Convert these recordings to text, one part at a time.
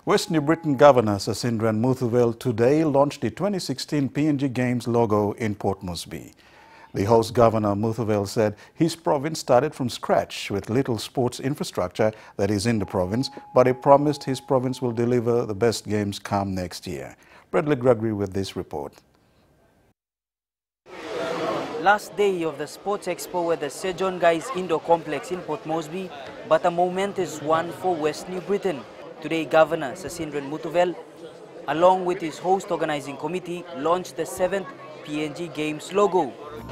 West New Britain Governor Sasindran Muthuvel today launched the 2016 PNG Games logo in Port Moresby. The host governor Muthuvel said his province started from scratch with little sports infrastructure that is in the province, but he promised his province will deliver the best games come next year. Bradley Gregory with this report. Last day of the Sports Expo at the Sir John Guy's Indoor Complex in Port Moresby, but a momentous one for West New Britain. Today, Governor Sasindran Muthuvel, along with his host organising committee, launched the 7th PNG Games logo.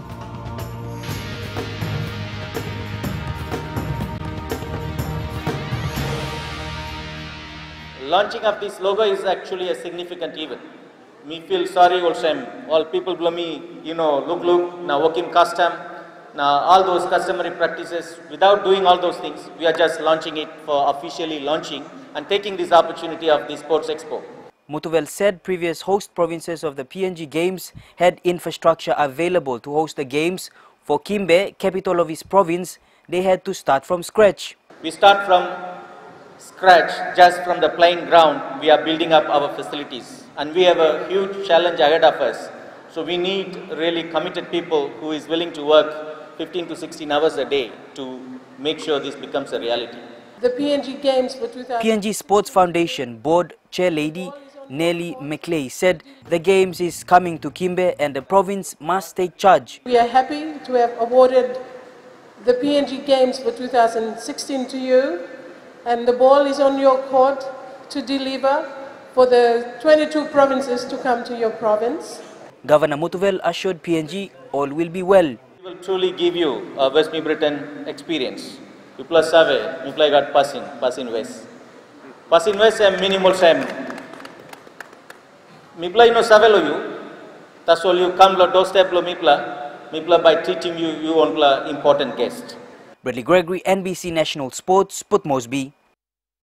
Launching of this logo is actually a significant event. Me feel sorry also, all people blow me, look, now working custom, now all those customary practices, without doing all those things, we are just launching it for officially launching and taking this opportunity of the Sports Expo. Muthuvel said previous host provinces of the PNG Games had infrastructure available to host the Games. For Kimbe, capital of his province, they had to start from scratch. We start from scratch, just from the playing ground, we are building up our facilities. And we have a huge challenge ahead of us. So we need really committed people who is willing to work 15 to 16 hours a day to make sure this becomes a reality. The PNG Games for 2000... PNG Sports Foundation Board Chair Lady Nelly McLeay said the Games is coming to Kimbe and the province must take charge. We are happy to have awarded the PNG Games for 2016 to you, and the ball is on your court to deliver for the 22 provinces to come to your province. Governor Muthuvel assured PNG all will be well. We will truly give you a West New Britain experience. You plus survey, you play got passing west. Passing west and minimal time. Me play no survey lo you. That's all you come lo doorstep lo me play by treating you on important guest. Bradley Gregory, NBC National Sports, Port Moresby.